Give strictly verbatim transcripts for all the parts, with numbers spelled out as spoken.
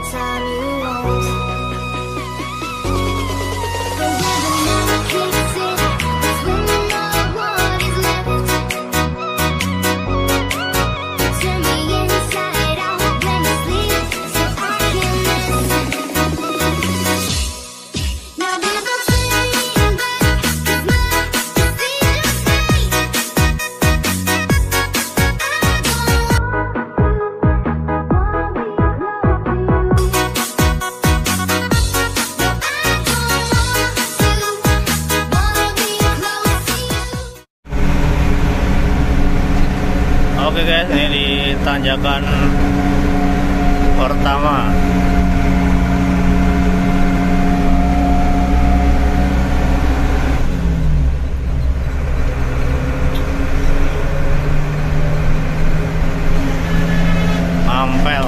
time you won't. The rhythm never kicks in, it's when no one is left. Turn me inside out when you sleep, so I can rest. Now there's no turning back, 'cause my decision's made. Oke guys, ini di tanjakan pertama. Ampel.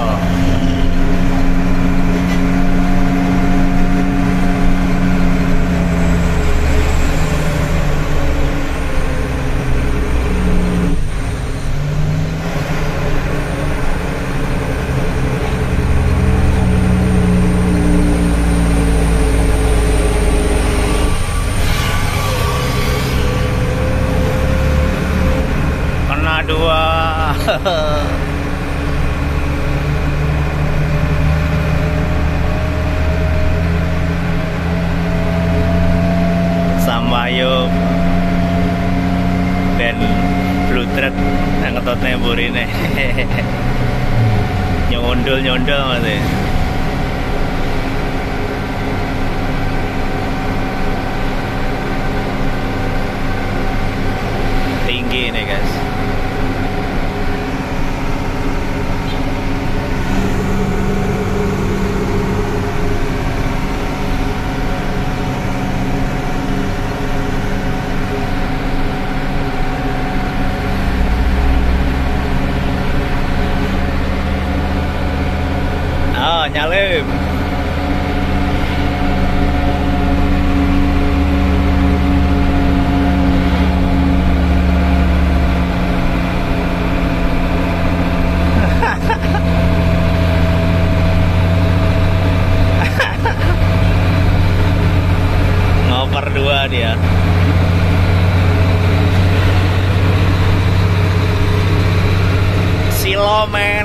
Kena dua. Sambayup dan blutret yang ketutnya burine. Nyondol nyondol masih. Tinggi nih guys. Oh, nyalip. Ngoper dua dia. Silomen.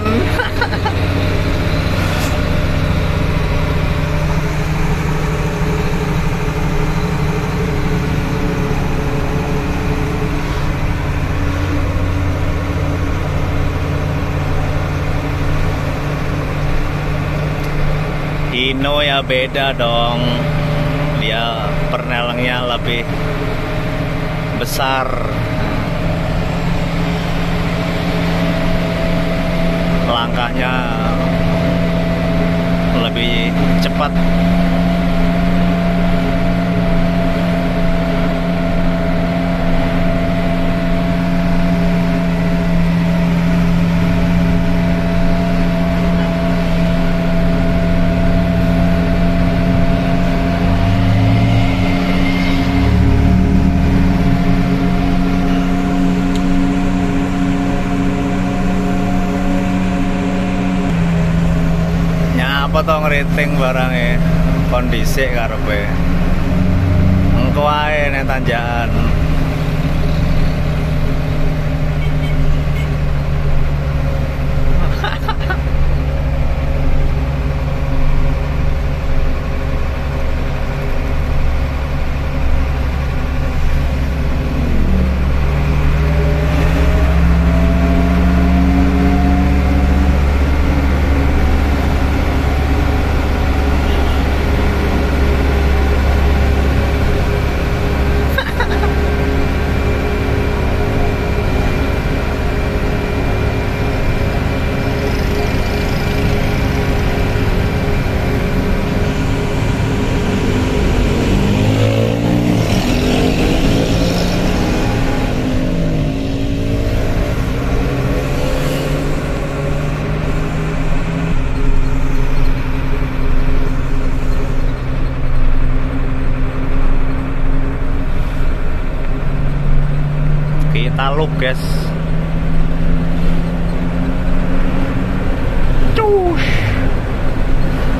Hino ya beda dong, dia pernelengnya lebih besar, langkahnya lebih cepat. Apa tau ngeriting barangnya kondisi karepe engko ae ning tanjakan. Kita loop guys. Cush.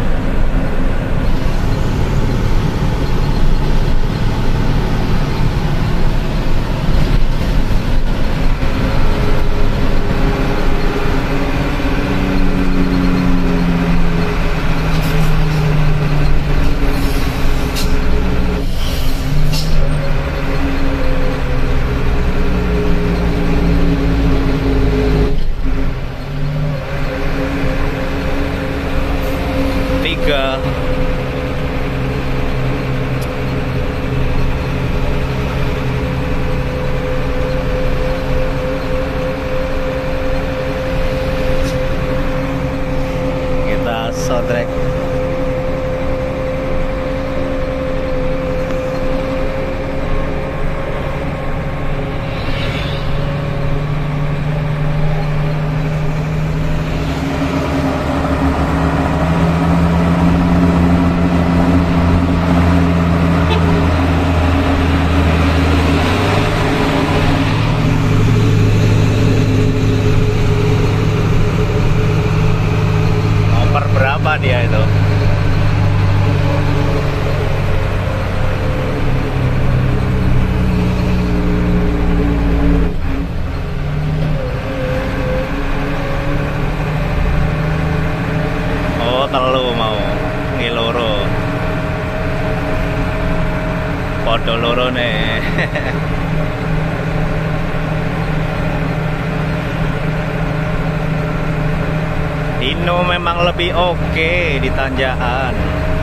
memang lebih oke di tanjakan.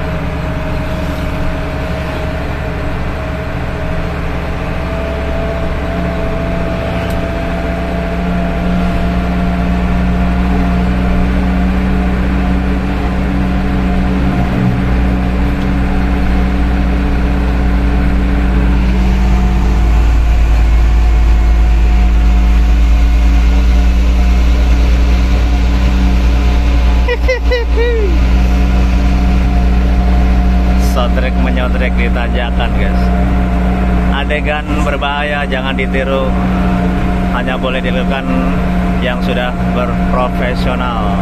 Sodrek menyodrek di tanjakan, guys. Adegan berbahaya, jangan ditiru. Hanya boleh dilakukan yang sudah berprofesional.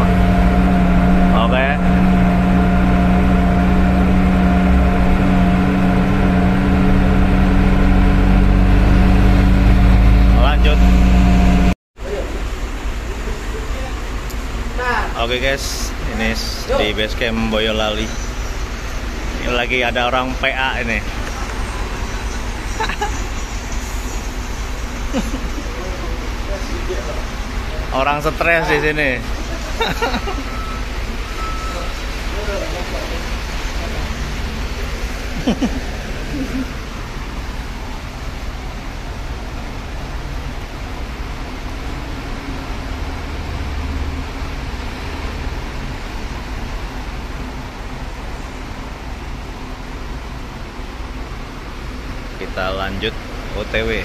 Oke. Lanjut. Oke guys, ini di base camp Boyolali. Ini lagi ada orang P A ini. Orang stres di sini. Kita lanjut O T W.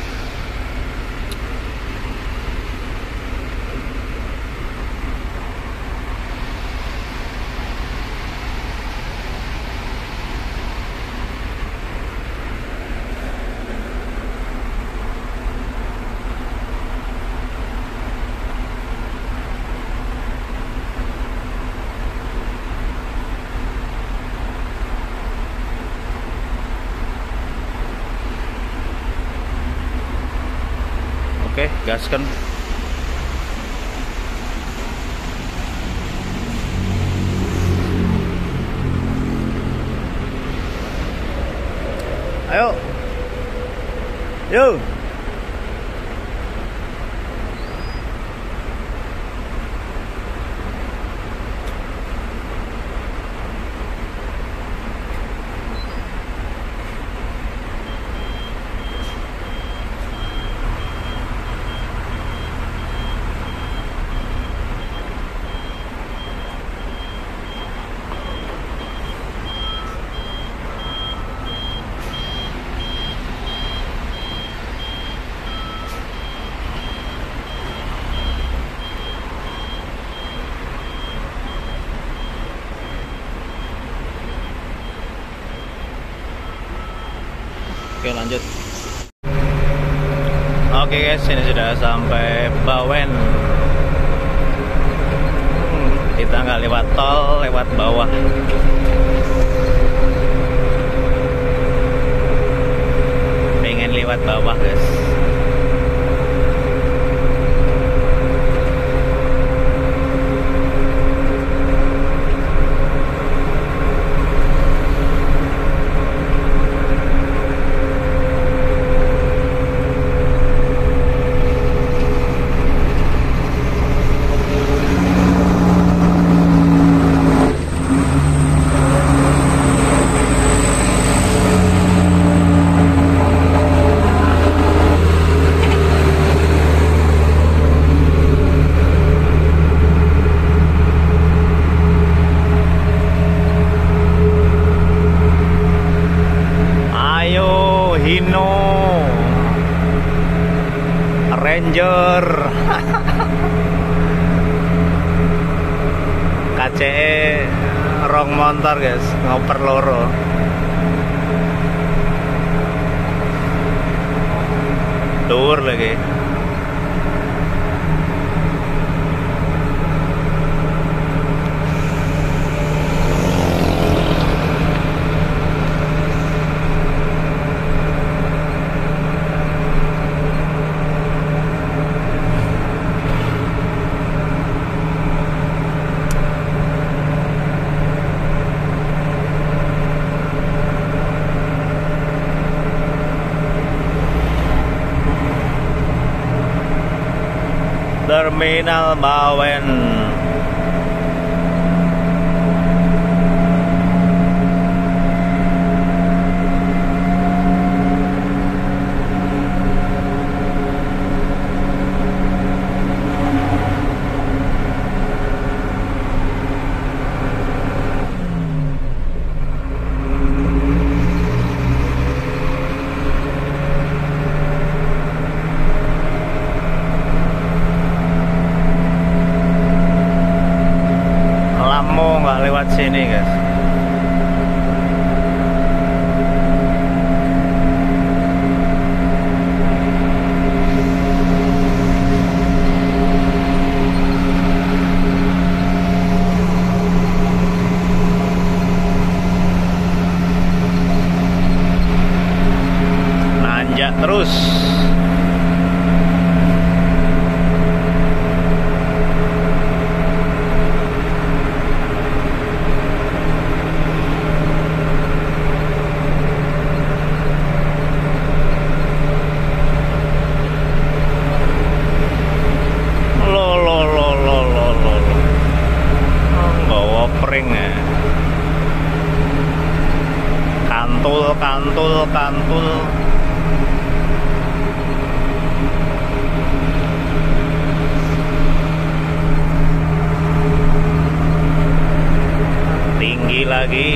Oke, gaskan. Ayo. Yo. Oke, lanjut. Oke guys, ini sudah sampai Bawen. Kita nggak lewat tol, lewat bawah. Pengen lewat bawah guys. Hino Ranger K C E rong motor guys, ngoper loro. Dur lagi. Terminal Bawen. sini, guys. Nanjak terus. Kantul, kantul, kantul. Tinggi lagi.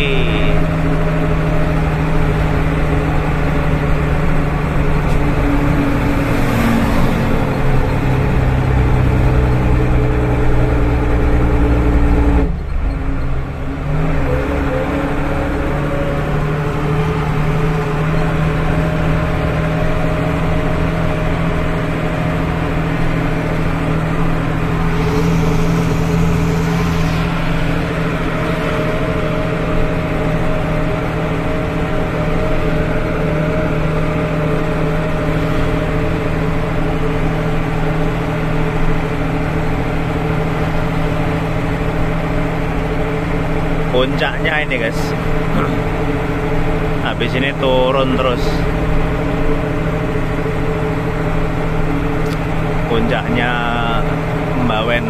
Puncaknya ini, guys. Habis ini turun terus. Puncaknya Mbawen.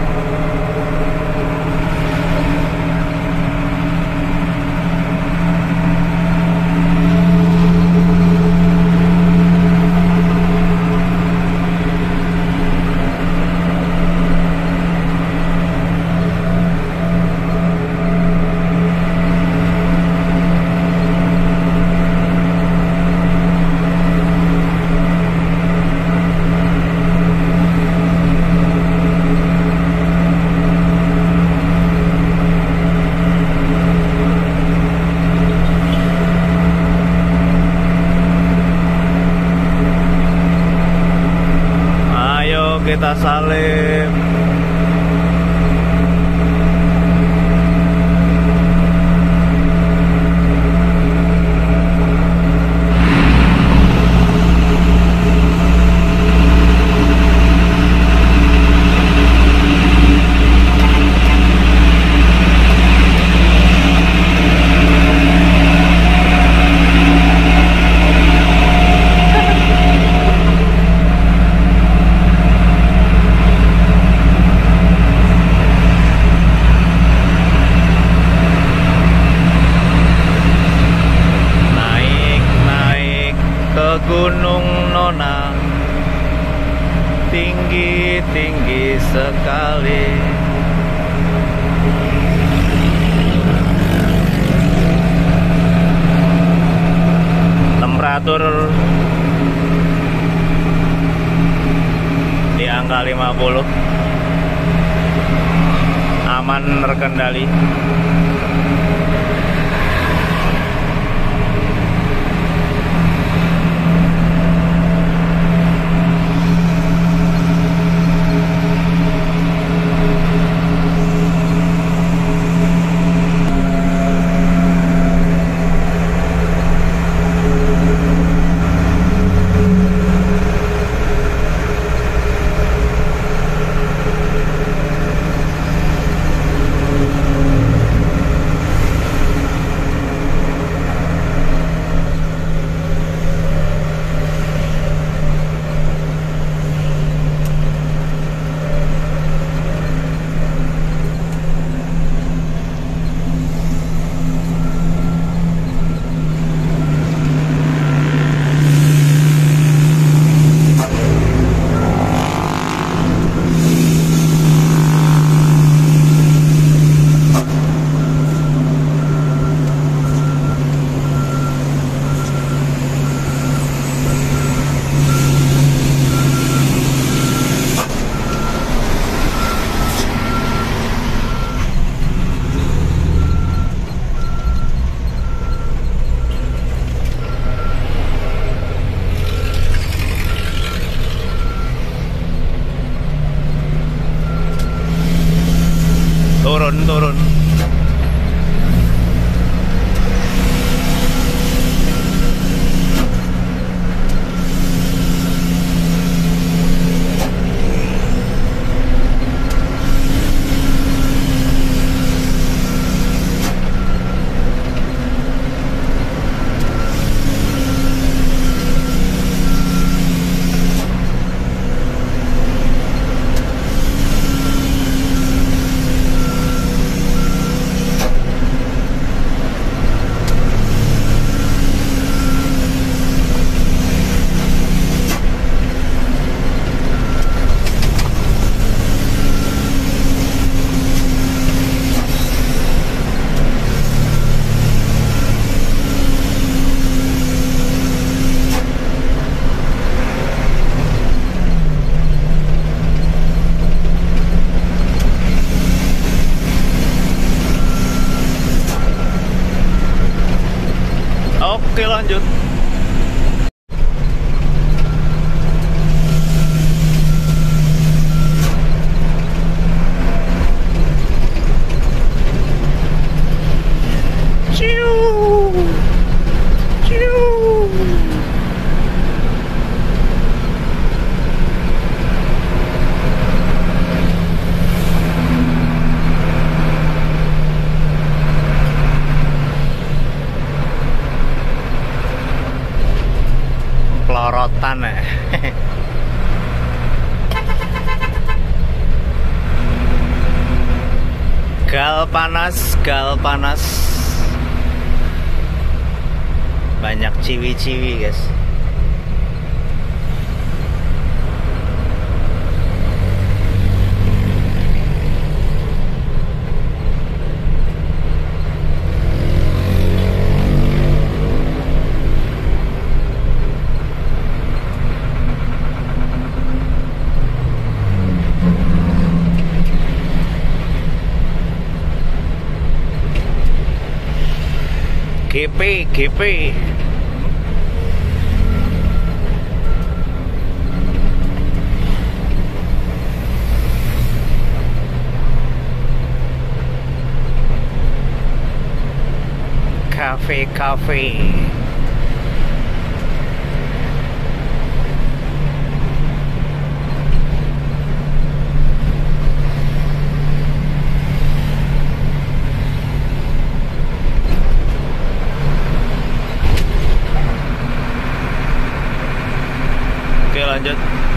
Kita salib. Gunung Nona, tinggi-tinggi sekali. Temperatur di angka lima puluh, aman terkendali. turun turun. Oke, lanjut. Ciu. Ciu. Pelorotan ya. Gal panas, gal panas. Banyak ciwi-ciwi, guys. G P, G P. Cafe, cafe. Oke, lanjut.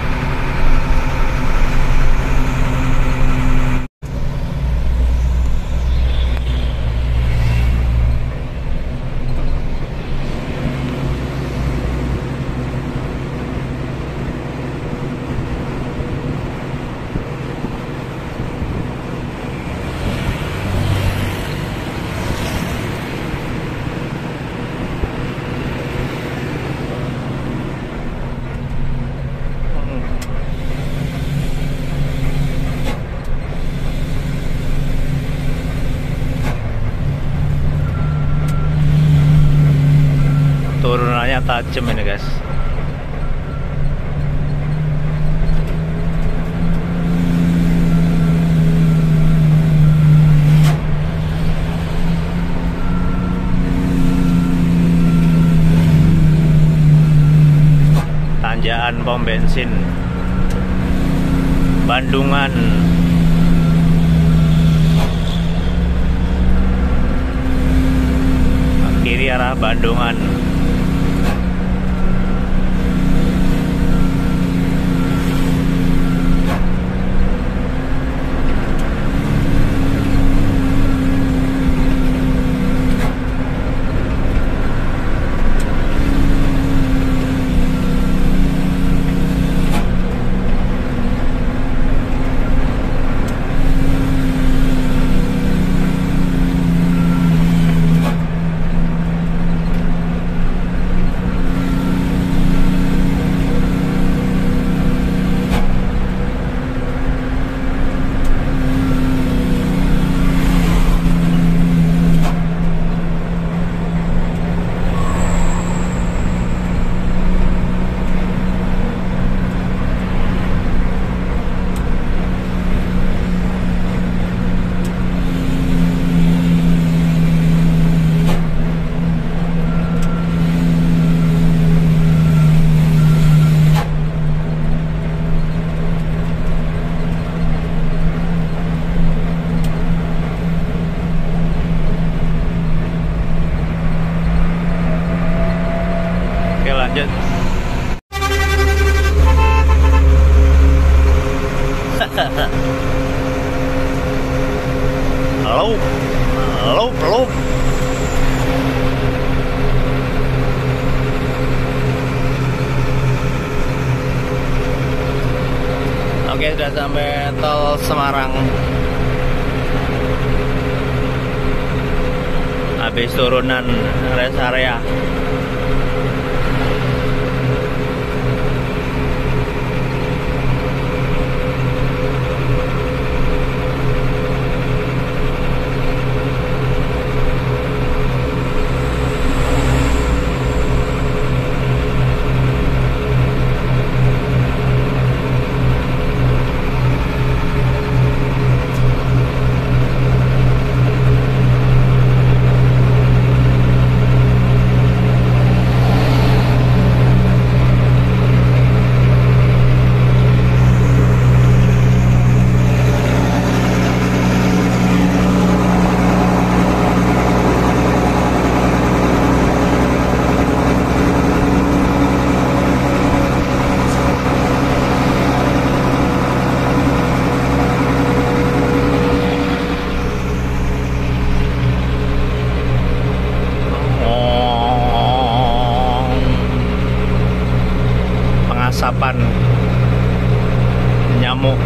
Turunannya tajam ini, guys. Tanjakan pom bensin Bandungan. Kiri arah Bandungan. Halo, halo, halo. Oke, sudah sampai tol Semarang. Habis turunan rest area. Pengasapan nyamuk.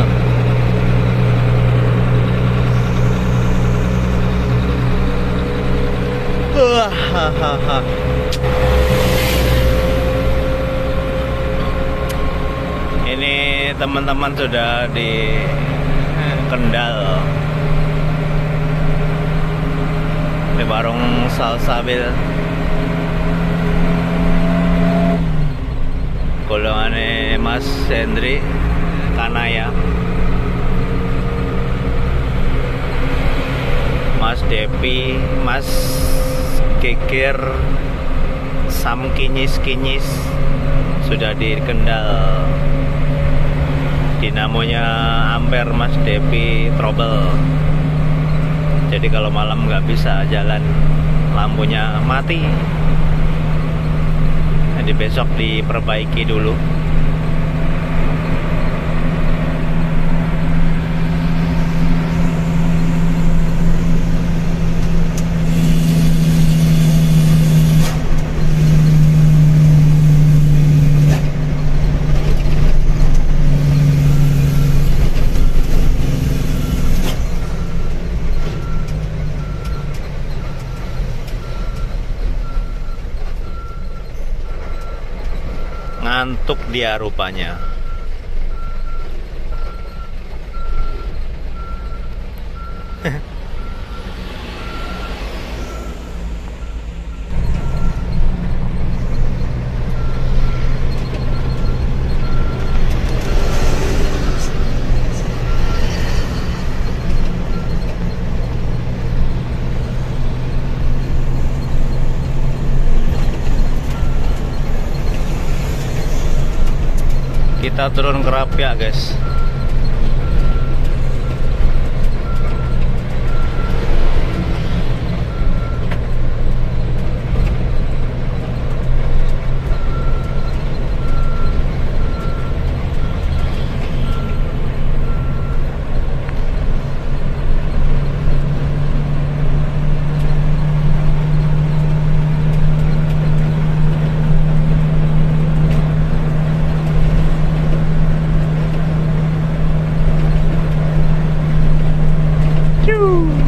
Ini teman-teman sudah di Kendal, di warung Salsabil. Golongannya Mas Hendri Kanaya, Mas Depi, Mas Geger, Sam Kinyis-Kinyis sudah di Kendal. Dinamonya Ampere Mas Depi trouble. Jadi kalau malam nggak bisa jalan, lampunya mati. Jadi besok diperbaiki dulu. Ngantuk dia rupanya. Kita turun ke Rapia, guys. Woo!